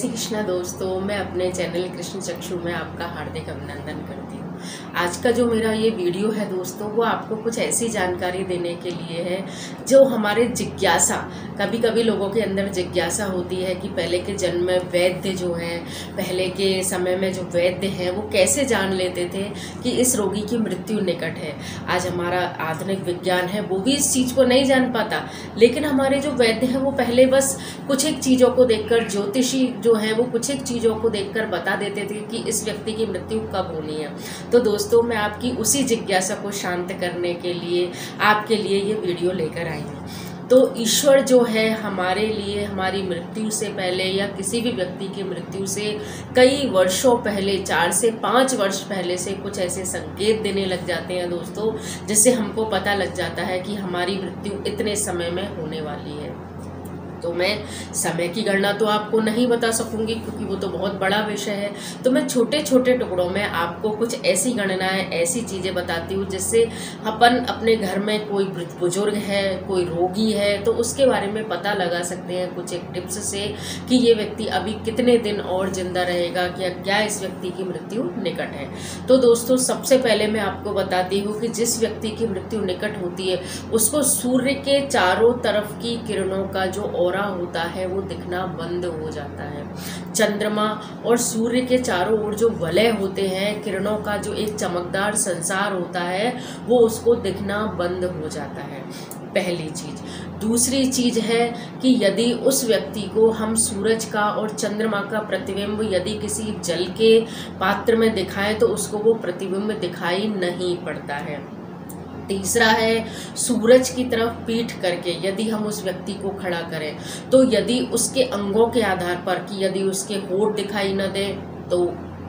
श्री कृष्णा दोस्तों, मैं अपने चैनल कृष्ण चक्षु में आपका हार्दिक अभिनंदन करती हूँ। आज का जो मेरा ये वीडियो है दोस्तों, वो आपको कुछ ऐसी जानकारी देने के लिए है जो हमारे जिज्ञासा, कभी कभी लोगों के अंदर जिज्ञासा होती है कि पहले के जन्म में वैद्य जो हैं, पहले के समय में जो वैद्य हैं वो कैसे जान लेते थे कि इस रोगी की मृत्यु निकट है। आज हमारा आधुनिक विज्ञान है वो भी इस चीज़ को नहीं जान पाता, लेकिन हमारे जो वैद्य हैं वो पहले बस कुछ एक चीज़ों को देखकर, ज्योतिषी जो है वो कुछ एक चीज़ों को देखकर बता देते थे कि इस व्यक्ति की मृत्यु कब होनी है। तो दोस्तों, मैं आपकी उसी जिज्ञासा को शांत करने के लिए आपके लिए ये वीडियो लेकर आई हूँ। तो ईश्वर जो है हमारे लिए हमारी मृत्यु से पहले या किसी भी व्यक्ति की मृत्यु से कई वर्षों पहले, 4 से 5 वर्ष पहले से कुछ ऐसे संकेत देने लग जाते हैं दोस्तों, जिससे हमको पता लग जाता है कि हमारी मृत्यु इतने समय में होने वाली है। तो मैं समय की गणना तो आपको नहीं बता सकूंगी क्योंकि वो तो बहुत बड़ा विषय है। तो मैं छोटे छोटे टुकड़ों में आपको कुछ ऐसी गणनाएं, ऐसी चीज़ें बताती हूँ जिससे अपन अपने घर में कोई वृद्ध बुजुर्ग है, कोई रोगी है, तो उसके बारे में पता लगा सकते हैं कुछ एक टिप्स से कि ये व्यक्ति अभी कितने दिन और जिंदा रहेगा, क्या इस व्यक्ति की मृत्यु निकट है। तो दोस्तों, सबसे पहले मैं आपको बताती हूँ कि जिस व्यक्ति की मृत्यु निकट होती है उसको सूर्य के चारों तरफ की किरणों का जो होता है वो दिखना बंद हो जाता है। चंद्रमा और सूर्य के चारों ओर जो वलय होते हैं, किरणों का जो एक चमकदार संसार होता है, वो उसको दिखना बंद हो जाता है। पहली चीज। दूसरी चीज है कि यदि उस व्यक्ति को हम सूरज का और चंद्रमा का प्रतिबिंब यदि किसी जल के पात्र में दिखाएं तो उसको वो प्रतिबिंब दिखाई नहीं पड़ता है। तीसरा है, सूरज की तरफ पीठ करके यदि हम उस व्यक्ति को खड़ा करें तो यदि उसके अंगों के आधार पर कि यदि उसके होंठ दिखाई न दे तो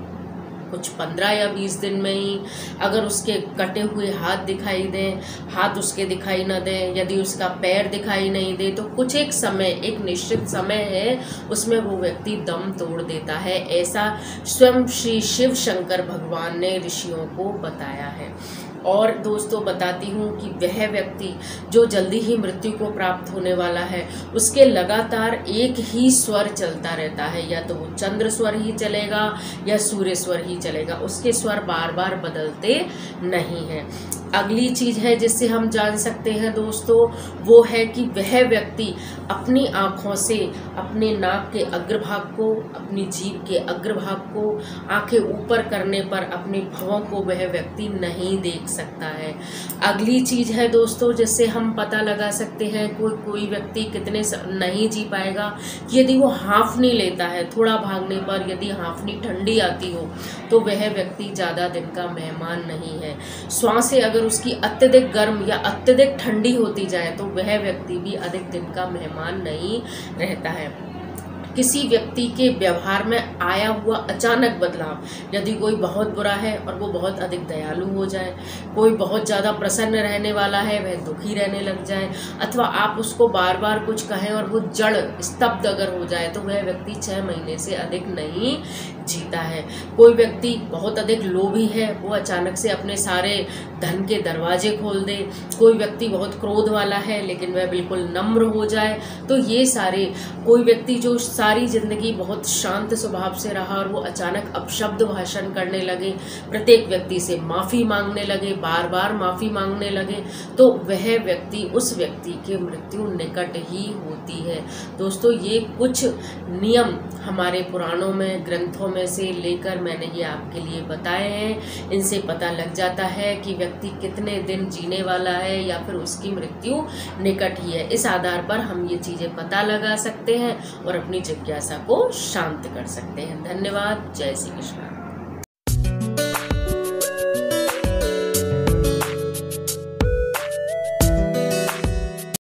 कुछ 15 या 20 दिन में ही, अगर उसके कटे हुए हाथ दिखाई दें, हाथ उसके दिखाई न दें, यदि उसका पैर दिखाई नहीं दे तो कुछ एक समय, एक निश्चित समय है उसमें वो व्यक्ति दम तोड़ देता है। ऐसा स्वयं श्री शिव शंकर भगवान ने ऋषियों को बताया है। और दोस्तों, बताती हूँ कि वह व्यक्ति जो जल्दी ही मृत्यु को प्राप्त होने वाला है उसके लगातार एक ही स्वर चलता रहता है, या तो वो चंद्र स्वर ही चलेगा या सूर्य स्वर ही चलेगा, उसके स्वर बार बार बदलते नहीं हैं। अगली चीज है जिससे हम जान सकते हैं दोस्तों, वो है कि वह व्यक्ति अपनी आँखों से अपने नाक के अग्रभाग को, अपनी जीभ के अग्रभाग को, आंखें ऊपर करने पर अपने भवों को वह व्यक्ति नहीं देख सकता है। अगली चीज है दोस्तों जिससे हम पता लगा सकते हैं कोई व्यक्ति कितने नहीं जी पाएगा, यदि वो हाँफनी लेता है, थोड़ा भागने पर यदि हाँफनी ठंडी आती हो तो वह व्यक्ति ज़्यादा दिन का मेहमान नहीं है। श्वासें अगर उसकी अत्यधिक गर्म या अत्यधिक ठंडी होती जाए तो वह व्यक्ति भी अधिक दिन का मेहमान नहीं रहता है। किसी व्यक्ति के व्यवहार में आया हुआ अचानक बदलाव, यदि कोई बहुत बुरा है और वो बहुत अधिक दयालु हो जाए, कोई बहुत ज़्यादा प्रसन्न रहने वाला है वह दुखी रहने लग जाए, अथवा आप उसको बार बार कुछ कहें और वो जड़ स्तब्ध अगर हो जाए तो वह व्यक्ति 6 महीने से अधिक नहीं जीता है। कोई व्यक्ति बहुत अधिक लोभी है, वो अचानक से अपने सारे धन के दरवाजे खोल दे, कोई व्यक्ति बहुत क्रोध वाला है लेकिन वह बिल्कुल नम्र हो जाए, तो ये सारे, कोई व्यक्ति जो सारी जिंदगी बहुत शांत स्वभाव से रहा और वो अचानक अपशब्द भाषण करने लगे, प्रत्येक व्यक्ति से माफ़ी मांगने लगे, बार बार माफ़ी मांगने लगे, तो वह व्यक्ति, उस व्यक्ति की मृत्यु निकट ही होती है। दोस्तों, ये कुछ नियम हमारे पुराणों में, ग्रंथों में से लेकर मैंने ये आपके लिए बताए हैं। इनसे पता लग जाता है कि व्यक्ति कितने दिन जीने वाला है या फिर उसकी मृत्यु निकट ही है। इस आधार पर हम ये चीज़ें पता लगा सकते हैं और अपनी जिज्ञासा को शांत कर सकते हैं। धन्यवाद। जय श्री कृष्ण।